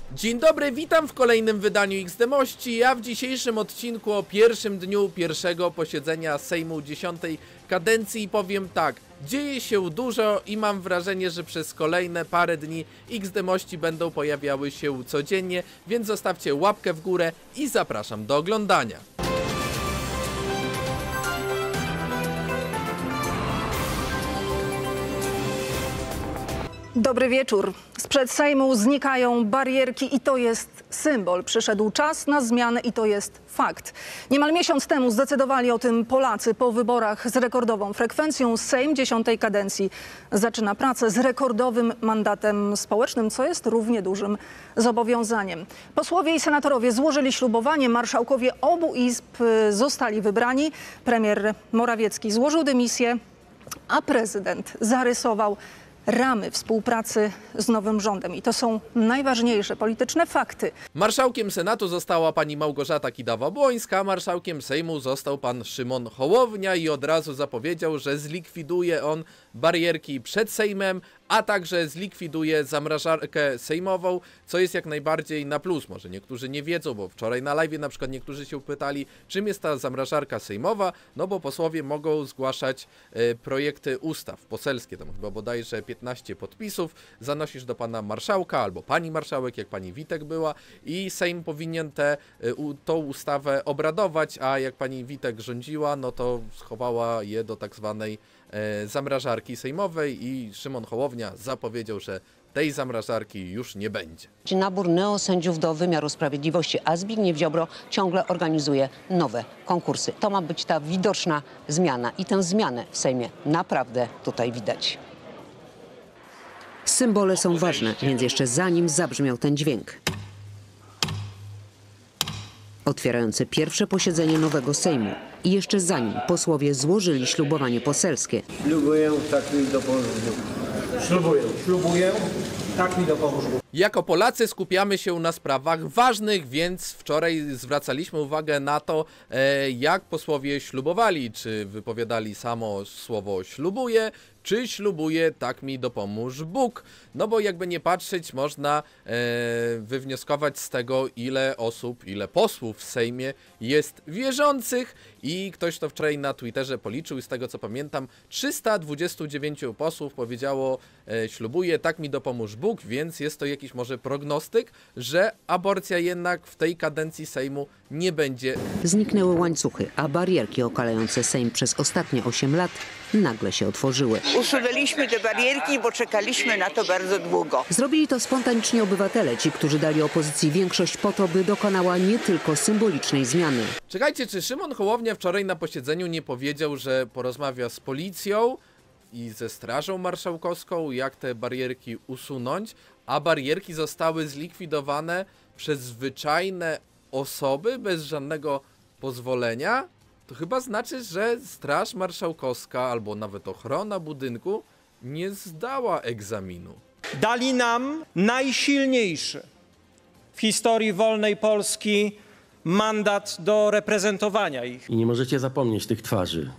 Dzień dobry, witam w kolejnym wydaniu XD Mości, a w dzisiejszym odcinku o pierwszym dniu pierwszego posiedzenia Sejmu 10. kadencji powiem tak, dzieje się dużo i mam wrażenie, że przez kolejne parę dni XD Mości będą pojawiały się codziennie, więc zostawcie łapkę w górę i zapraszam do oglądania. Dobry wieczór. Sprzed Sejmu znikają barierki i to jest symbol. Przyszedł czas na zmianę i to jest fakt. Niemal miesiąc temu zdecydowali o tym Polacy po wyborach z rekordową frekwencją. Sejm 10. kadencji zaczyna pracę z rekordowym mandatem społecznym, co jest równie dużym zobowiązaniem. Posłowie i senatorowie złożyli ślubowanie, marszałkowie obu izb zostali wybrani. Premier Morawiecki złożył dymisję, a prezydent zarysował ramy współpracy z nowym rządem. I to są najważniejsze polityczne fakty. Marszałkiem Senatu została pani Małgorzata Kidawa-Błońska, marszałkiem Sejmu został pan Szymon Hołownia i od razu zapowiedział, że zlikwiduje on barierki przed Sejmem, a także zlikwiduje zamrażarkę sejmową, co jest jak najbardziej na plus. Może niektórzy nie wiedzą, bo wczoraj na live na przykład niektórzy się pytali, czym jest ta zamrażarka sejmowa, no bo posłowie mogą zgłaszać projekty ustaw poselskie, tam chyba bodajże 15 podpisów, zanosisz do pana marszałka albo pani marszałek, jak pani Witek była i Sejm powinien tą ustawę obradować, a jak pani Witek rządziła, no to schowała je do tak zwanej zamrażarki sejmowej i Szymon Hołownia zapowiedział, że tej zamrażarki już nie będzie. Nabór neosędziów do wymiaru sprawiedliwości, a Zbigniew Ziobro ciągle organizuje nowe konkursy. To ma być ta widoczna zmiana i tę zmianę w Sejmie naprawdę tutaj widać. Symbole są ważne, więc jeszcze zanim zabrzmiał ten dźwięk. Otwierający pierwsze posiedzenie nowego Sejmu i jeszcze zanim posłowie złożyli ślubowanie poselskie. Ślubuję, tak mi dopomóż Bóg. Ślubuję, tak mi dopomóż Bóg. Jako Polacy skupiamy się na sprawach ważnych, więc wczoraj zwracaliśmy uwagę na to, jak posłowie ślubowali. Czy wypowiadali samo słowo ślubuję, czy ślubuję, tak mi dopomóż Bóg. No bo jakby nie patrzeć, można wywnioskować z tego, ile osób, ile posłów w Sejmie jest wierzących i ktoś to wczoraj na Twitterze policzył i z tego co pamiętam 329 posłów powiedziało ślubuję, tak mi dopomóż Bóg, więc jest to jakiś może prognostyk, że aborcja jednak w tej kadencji Sejmu nie będzie. Zniknęły łańcuchy, a barierki okalające Sejm przez ostatnie 8 lat nagle się otworzyły. Usunęliśmy te barierki, bo czekaliśmy na to bardzo długo. Zrobili to spontanicznie obywatele, ci, którzy dali opozycji większość po to, by dokonała nie tylko symbolicznej zmiany. Czekajcie, czy Szymon Hołownia wczoraj na posiedzeniu nie powiedział, że porozmawia z policją i ze Strażą Marszałkowską, jak te barierki usunąć, a barierki zostały zlikwidowane przez zwyczajne osoby bez żadnego pozwolenia? To chyba znaczy, że Straż Marszałkowska albo nawet ochrona budynku nie zdała egzaminu. Dali nam najsilniejszy w historii wolnej Polski mandat do reprezentowania ich. I nie możecie zapomnieć tych twarzy.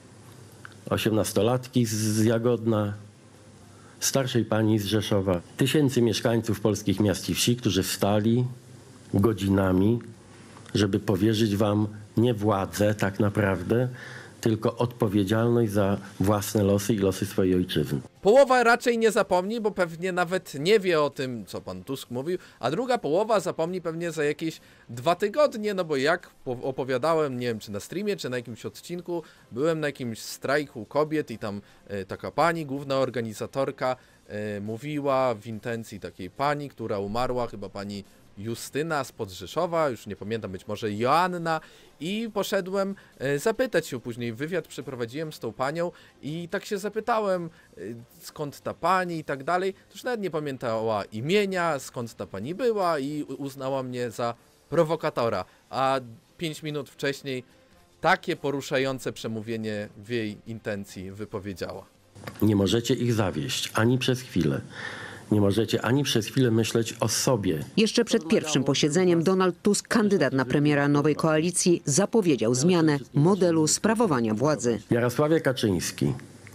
18-latki z Jagodna, starszej pani z Rzeszowa, tysięcy mieszkańców polskich miast i wsi, którzy wstali godzinami, żeby powierzyć wam nie władzę tak naprawdę, tylko odpowiedzialność za własne losy i losy swojej ojczyzny. Połowa raczej nie zapomni, bo pewnie nawet nie wie o tym, co pan Tusk mówił, a druga połowa zapomni pewnie za jakieś 2 tygodnie, no bo jak opowiadałem, nie wiem czy na streamie, czy na jakimś odcinku, byłem na jakimś strajku kobiet i tam taka pani, główna organizatorka, mówiła w intencji takiej pani, która umarła, chyba pani Justyna spod Rzeszowa, już nie pamiętam, być może Joanna, i poszedłem zapytać się później, wywiad przeprowadziłem z tą panią i tak się zapytałem, skąd ta pani i tak dalej, to już nawet nie pamiętała imienia, skąd ta pani była i uznała mnie za prowokatora, a 5 minut wcześniej takie poruszające przemówienie w jej intencji wypowiedziała. Nie możecie ich zawieść ani przez chwilę. Nie możecie ani przez chwilę myśleć o sobie. Jeszcze przed pierwszym posiedzeniem Donald Tusk, kandydat na premiera nowej koalicji, zapowiedział zmianę modelu sprawowania władzy. Jarosławie Kaczyński,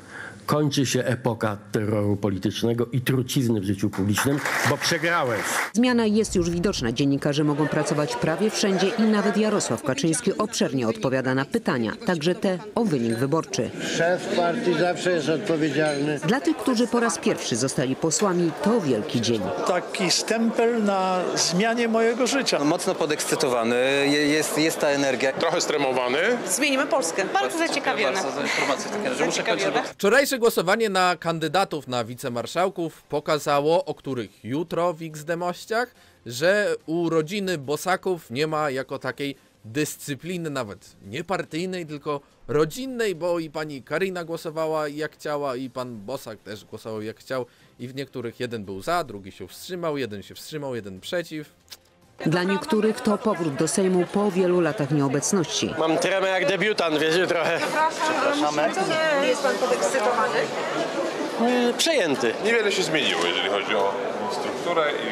kończy się epoka terroru politycznego i trucizny w życiu publicznym, bo przegrałeś. Zmiana jest już widoczna. Dziennikarze mogą pracować prawie wszędzie i nawet Jarosław Kaczyński obszernie odpowiada na pytania, także te o wynik wyborczy. Szef partii zawsze jest odpowiedzialny. Dla tych, którzy po raz pierwszy zostali posłami, to wielki dzień. Taki stempel na zmianie mojego życia. Mocno podekscytowany, jest ta energia. Trochę stremowany. Zmienimy Polskę. Bardzo zaciekawiony. Za informację, że muszę kończyć. Wczorajsze głosowanie na kandydatów na wicemarszałków pokazało, o których jutro w XD-mościach, że u rodziny Bosaków nie ma jako takiej dyscypliny, nawet nie partyjnej, tylko rodzinnej, bo i pani Karina głosowała jak chciała i pan Bosak też głosował jak chciał i w niektórych jeden był za, drugi się wstrzymał, jeden przeciw. Dla niektórych to powrót do Sejmu po wielu latach nieobecności. Mam tremę jak debiutant, wiecie, trochę. Przepraszamy. Nie jest pan podekscytowany? Przejęty. Niewiele się zmieniło, jeżeli chodzi o strukturę i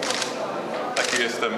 taki jestem.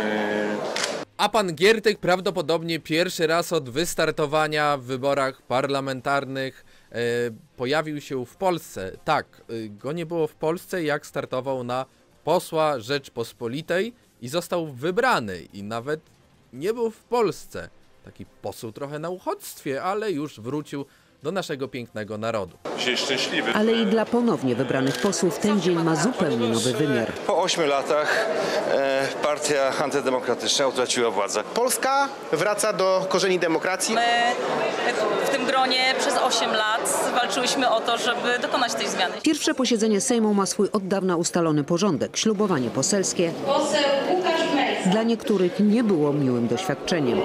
A pan Giertych prawdopodobnie pierwszy raz od wystartowania w wyborach parlamentarnych pojawił się w Polsce. Tak, go nie było w Polsce, jak startował na posła Rzeczpospolitej i został wybrany i nawet nie był w Polsce. Taki poseł trochę na uchodźstwie, ale już wrócił do naszego pięknego narodu. Dzisiaj szczęśliwy. Ale i dla ponownie wybranych posłów ten dzień ma zupełnie nowy wymiar. Po 8 latach partia antydemokratyczna utraciła władzę. Polska wraca do korzeni demokracji. My w tym gronie przez 8 lat walczyłyśmy o to, żeby dokonać tej zmiany. Pierwsze posiedzenie Sejmu ma swój od dawna ustalony porządek. Ślubowanie poselskie dla niektórych nie było miłym doświadczeniem.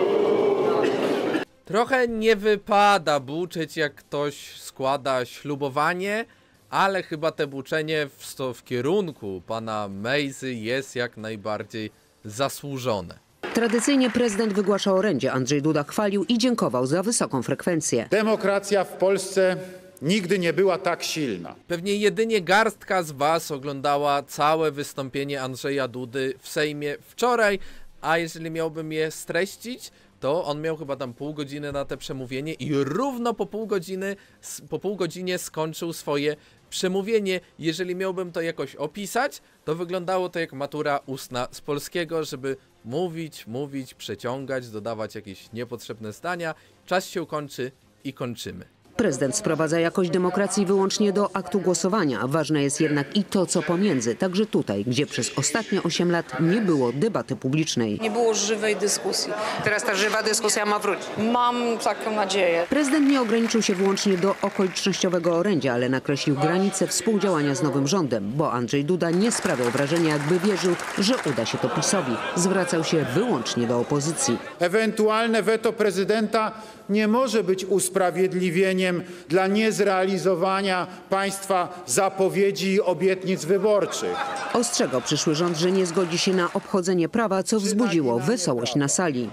Trochę nie wypada buczyć, jak ktoś składa ślubowanie, ale chyba te buczenie w kierunku pana Mejzy jest jak najbardziej zasłużone. Tradycyjnie prezydent wygłasza orędzie. Andrzej Duda chwalił i dziękował za wysoką frekwencję. Demokracja w Polsce nigdy nie była tak silna. Pewnie jedynie garstka z was oglądała całe wystąpienie Andrzeja Dudy w Sejmie wczoraj, a jeżeli miałbym je streścić, to on miał chyba tam pół godziny na te przemówienie i równo po pół godzinie skończył swoje przemówienie. Jeżeli miałbym to jakoś opisać, to wyglądało to jak matura ustna z polskiego, żeby mówić, przeciągać, dodawać jakieś niepotrzebne zdania. Czas się kończy i kończymy. Prezydent sprowadza jakość demokracji wyłącznie do aktu głosowania. Ważne jest jednak i to, co pomiędzy. Także tutaj, gdzie przez ostatnie 8 lat nie było debaty publicznej. Nie było żywej dyskusji. Teraz ta żywa dyskusja ma wrócić. Mam taką nadzieję. Prezydent nie ograniczył się wyłącznie do okolicznościowego orędzia, ale nakreślił granice współdziałania z nowym rządem, bo Andrzej Duda nie sprawiał wrażenia, jakby wierzył, że uda się to PiS-owi. Zwracał się wyłącznie do opozycji. Ewentualne weto prezydenta nie może być usprawiedliwieniem dla niezrealizowania państwa zapowiedzi i obietnic wyborczych. Ostrzegał przyszły rząd, że nie zgodzi się na obchodzenie prawa, co wzbudziło wesołość na sali.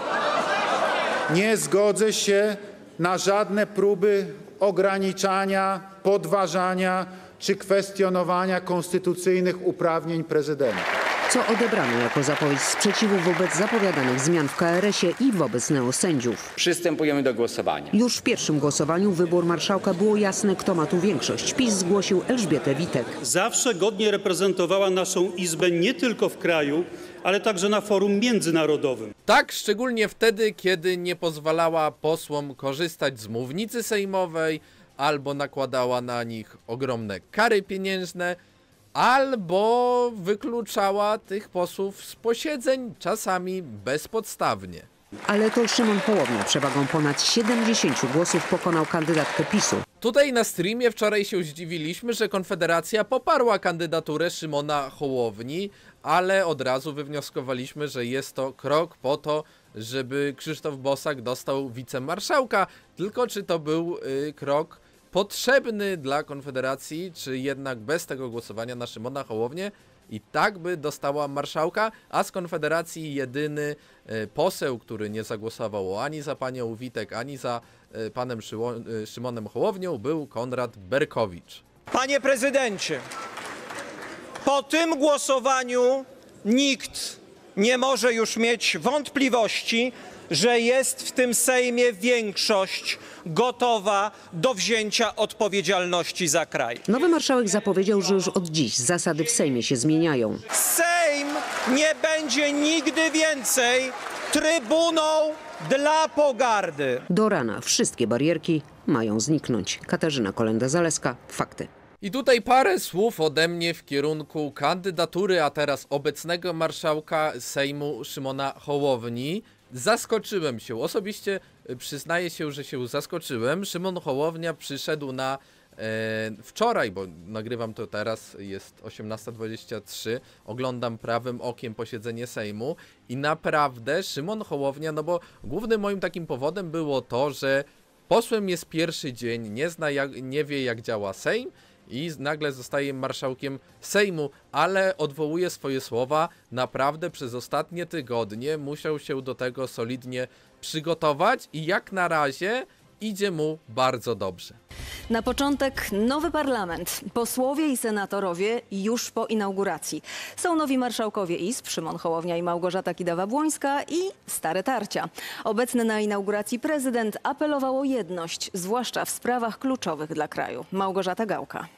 Nie zgodzę się na żadne próby ograniczania, podważania czy kwestionowania konstytucyjnych uprawnień prezydenta. Co odebrano jako zapowiedź sprzeciwu wobec zapowiadanych zmian w KRS-ie i wobec neosędziów. Przystępujemy do głosowania. Już w pierwszym głosowaniu wybór marszałka było jasne, kto ma tu większość. PiS zgłosił Elżbietę Witek. Zawsze godnie reprezentowała naszą Izbę nie tylko w kraju, ale także na forum międzynarodowym. Tak, szczególnie wtedy, kiedy nie pozwalała posłom korzystać z mównicy sejmowej, albo nakładała na nich ogromne kary pieniężne, albo wykluczała tych posłów z posiedzeń, czasami bezpodstawnie. Ale to Szymon Hołownia przewagą ponad 70 głosów pokonał kandydatkę PiS-u. Tutaj na streamie wczoraj się zdziwiliśmy, że Konfederacja poparła kandydaturę Szymona Hołowni, ale od razu wywnioskowaliśmy, że jest to krok po to, żeby Krzysztof Bosak dostał wicemarszałka. Tylko czy to był krok potrzebny dla Konfederacji, czy jednak bez tego głosowania na Szymona Hołownię i tak by dostała marszałka, a z Konfederacji jedyny poseł, który nie zagłosował ani za panią Witek, ani za panem Szymonem Hołownią, był Konrad Berkowicz. Panie prezydencie, po tym głosowaniu nikt nie może już mieć wątpliwości, że jest w tym Sejmie większość gotowa do wzięcia odpowiedzialności za kraj. Nowy marszałek zapowiedział, że już od dziś zasady w Sejmie się zmieniają. Sejm nie będzie nigdy więcej trybuną dla pogardy. Do rana wszystkie barierki mają zniknąć. Katarzyna Kolenda-Zaleska, Fakty. I tutaj parę słów ode mnie w kierunku kandydatury, a teraz obecnego marszałka Sejmu Szymona Hołowni. Zaskoczyłem się, osobiście przyznaję się, że się zaskoczyłem. Szymon Hołownia przyszedł na wczoraj, bo nagrywam to teraz, jest 18:23, oglądam prawym okiem posiedzenie Sejmu i naprawdę Szymon Hołownia, no bo głównym moim takim powodem było to, że posłem jest pierwszy dzień, nie wie jak działa Sejm i nagle zostaje marszałkiem Sejmu, ale odwołuje swoje słowa, naprawdę przez ostatnie tygodnie musiał się do tego solidnie przygotować i jak na razie idzie mu bardzo dobrze. Na początek nowy parlament. Posłowie i senatorowie już po inauguracji. Są nowi marszałkowie izb, Szymon Hołownia i Małgorzata Kidawa-Błońska i stare tarcia. Obecny na inauguracji prezydent apelował o jedność, zwłaszcza w sprawach kluczowych dla kraju. Małgorzata Gałka.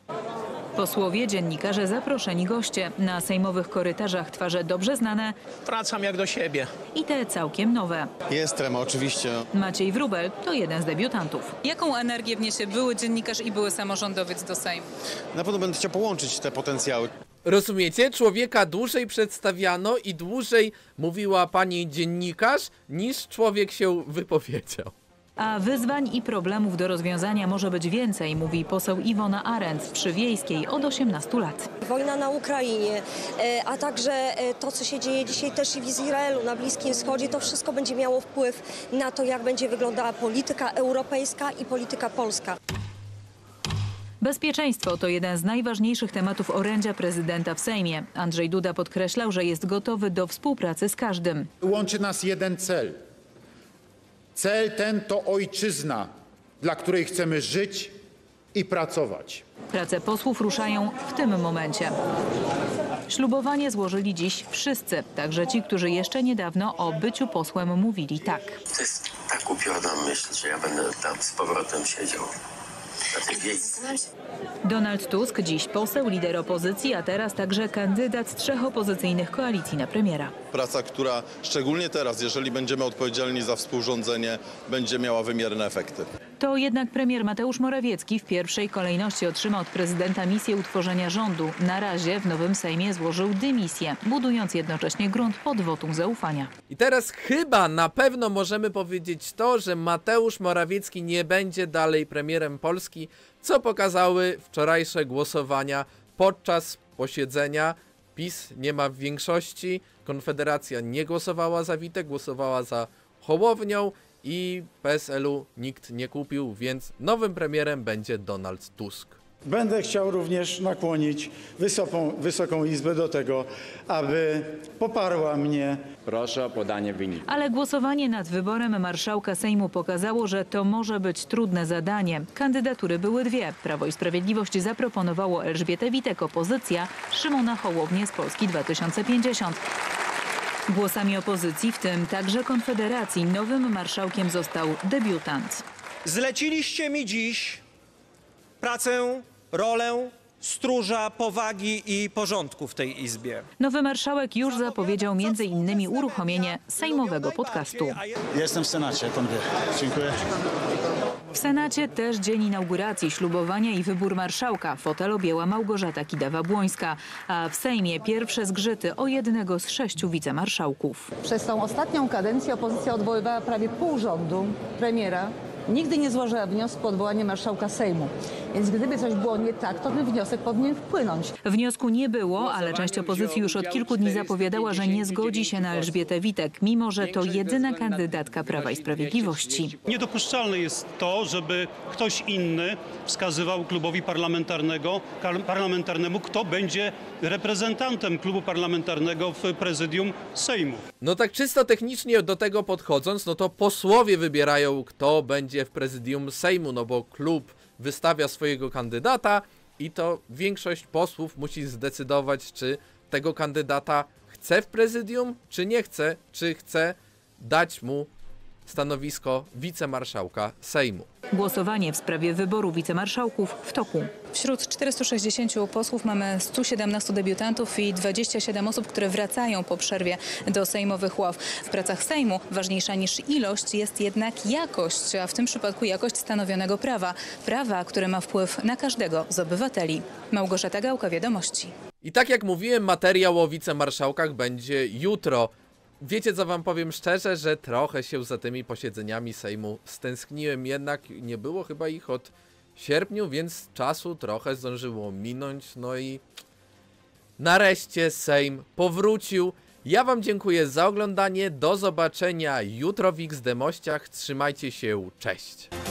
Posłowie, dziennikarze, zaproszeni goście. Na sejmowych korytarzach twarze dobrze znane. Wracam jak do siebie. I te całkiem nowe. Jest trema, oczywiście. Maciej Wróbel to jeden z debiutantów. Jaką energię wniesie były dziennikarz i były samorządowiec do Sejmu? Na pewno będę chciał połączyć te potencjały. Rozumiecie? Człowieka dłużej przedstawiano i dłużej mówiła pani dziennikarz, niż człowiek się wypowiedział. A wyzwań i problemów do rozwiązania może być więcej, mówi poseł Iwona Arendt przy Wiejskiej od 18 lat. Wojna na Ukrainie, a także to, co się dzieje dzisiaj też i w Izraelu, na Bliskim Wschodzie, to wszystko będzie miało wpływ na to, jak będzie wyglądała polityka europejska i polityka polska. Bezpieczeństwo to jeden z najważniejszych tematów orędzia prezydenta w Sejmie. Andrzej Duda podkreślał, że jest gotowy do współpracy z każdym. Łączy nas jeden cel. Cel ten to ojczyzna, dla której chcemy żyć i pracować. Prace posłów ruszają w tym momencie. Ślubowanie złożyli dziś wszyscy, także ci, którzy jeszcze niedawno o byciu posłem mówili tak. To jest tak upiorna myśl, że ja będę tam z powrotem siedział. Donald Tusk, dziś poseł, lider opozycji, a teraz także kandydat 3 opozycyjnych koalicji na premiera. Praca, która szczególnie teraz, jeżeli będziemy odpowiedzialni za współrządzenie, będzie miała wymierne efekty. To jednak premier Mateusz Morawiecki w pierwszej kolejności otrzyma od prezydenta misję utworzenia rządu. Na razie w nowym Sejmie złożył dymisję, budując jednocześnie grunt pod wotum zaufania. I teraz chyba na pewno możemy powiedzieć to, że Mateusz Morawiecki nie będzie dalej premierem Polski, co pokazały wczorajsze głosowania podczas posiedzenia. PiS nie ma większości, Konfederacja nie głosowała za Witek, głosowała za Hołownią i PSL-u nikt nie kupił, więc nowym premierem będzie Donald Tusk. Będę chciał również nakłonić Wysoką Izbę do tego, aby poparła mnie. Proszę o podanie wyniku. Ale głosowanie nad wyborem marszałka Sejmu pokazało, że to może być trudne zadanie. Kandydatury były dwie. Prawo i Sprawiedliwość zaproponowało Elżbietę Witek, opozycja Szymona Hołownię z Polski 2050. Głosami opozycji, w tym także Konfederacji, nowym marszałkiem został debiutant. Zleciliście mi dziś pracę, rolę stróża powagi i porządku w tej Izbie. Nowy marszałek już zapowiedział m.in. uruchomienie sejmowego podcastu. Jestem w Senacie, pan wie. Dziękuję. W Senacie też dzień inauguracji, ślubowania i wybór marszałka. Fotel objęła Małgorzata Kidawa-Błońska, a w Sejmie pierwsze zgrzyty o jednego z 6 wicemarszałków. Przez tą ostatnią kadencję opozycja odwoływała prawie pół rządu, premiera. Nigdy nie złożyła wniosku o odwołanie marszałka Sejmu. Więc gdyby coś było nie tak, to ten wniosek powinien wpłynąć. Wniosku nie było, ale część opozycji już od kilku dni zapowiadała, że nie zgodzi się na Elżbietę Witek, mimo że to jedyna kandydatka Prawa i Sprawiedliwości. Niedopuszczalne jest to, żeby ktoś inny wskazywał klubowi parlamentarnemu, kto będzie reprezentantem klubu parlamentarnego w prezydium Sejmu. No tak czysto technicznie do tego podchodząc, no to posłowie wybierają, kto będzie w prezydium Sejmu, no bo klub wystawia swojego kandydata i to większość posłów musi zdecydować, czy tego kandydata chce w prezydium, czy nie chce, czy chce dać mu stanowisko wicemarszałka Sejmu. Głosowanie w sprawie wyboru wicemarszałków w toku. Wśród 460 posłów mamy 117 debiutantów i 27 osób, które wracają po przerwie do sejmowych ław. W pracach Sejmu ważniejsza niż ilość jest jednak jakość, a w tym przypadku jakość stanowionego prawa. Prawa, które ma wpływ na każdego z obywateli. Małgorzata Gałka, Wiadomości. I tak jak mówiłem, materiał o wicemarszałkach będzie jutro. Wiecie, co wam powiem szczerze, że trochę się za tymi posiedzeniami Sejmu stęskniłem, jednak nie było chyba ich od sierpnia, więc czasu trochę zdążyło minąć, no i nareszcie Sejm powrócił. Ja wam dziękuję za oglądanie, do zobaczenia jutro w XD Mościach, trzymajcie się, cześć!